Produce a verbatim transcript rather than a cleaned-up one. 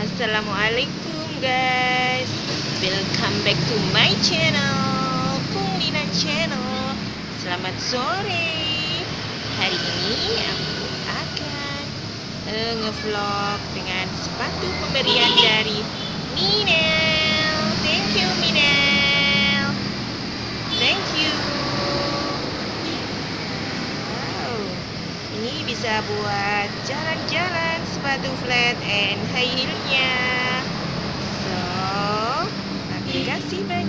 Assalamualaikum guys, welcome back to my channel, Kung Lina Channel. Selamat sore. Hari ini aku akan uh, ngevlog dengan sepatu pemberian dari Minel. Thank you Minel, thank you. Wow, ini bisa buat jalan-jalan, sepatu flat and high heelnya. So, terima kasih banyak.